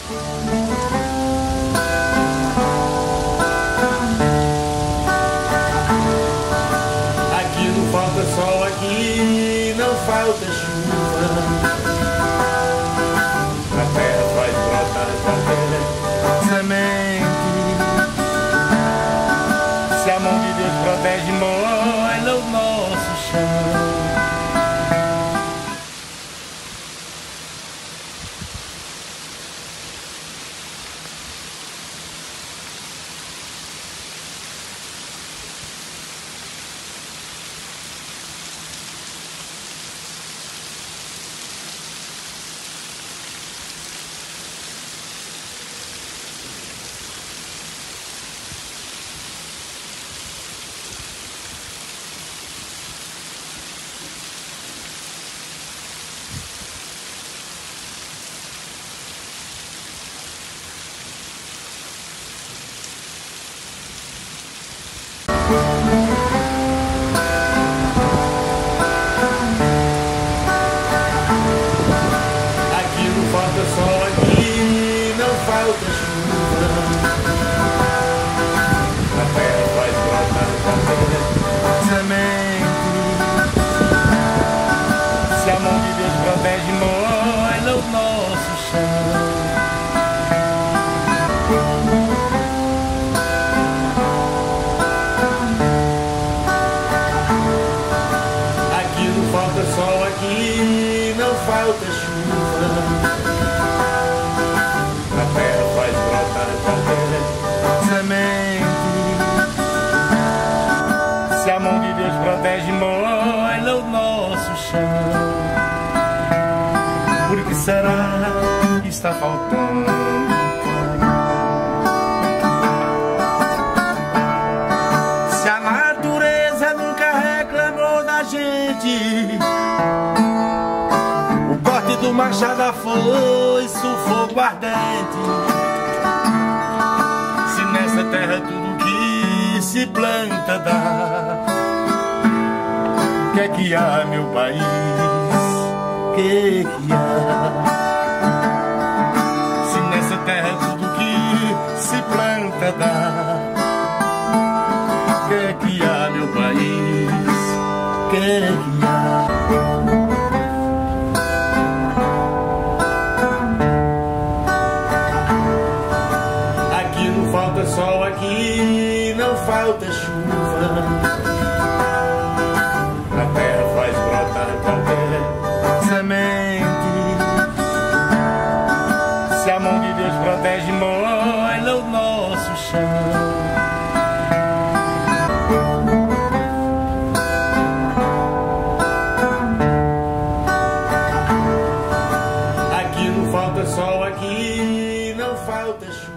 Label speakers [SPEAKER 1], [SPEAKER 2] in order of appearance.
[SPEAKER 1] Aqui não falta sol, aqui não falta chuva. A terra faz brotar qualquer semente. Se a mão de Deus protege, molha o nosso chão. Aqui não falta sol, aqui não falta chuva. A terra faz brotar qualquer semente. Se a mão de Deus protege, molha o nosso chão. Aqui não falta sol, aqui não falta chuva. A terra faz brotar qualquer semente. Se a mão de Deus protege, molha o nosso chão. Por que será que está faltando? Se a natureza nunca reclamou da gente, o corte do machado da foice, o fogo ardente. Se nessa terra tudo que se planta dá, que há, meu país? Que há? Se nessa terra tudo que se planta dá, que há, meu país? Que há? Aqui não falta sol, aqui não falta chuva. A terra faz brotar qualquer semente. Se a mão de Deus protege, molha o nosso chão. Aqui não falta sol, aqui não falta chuva.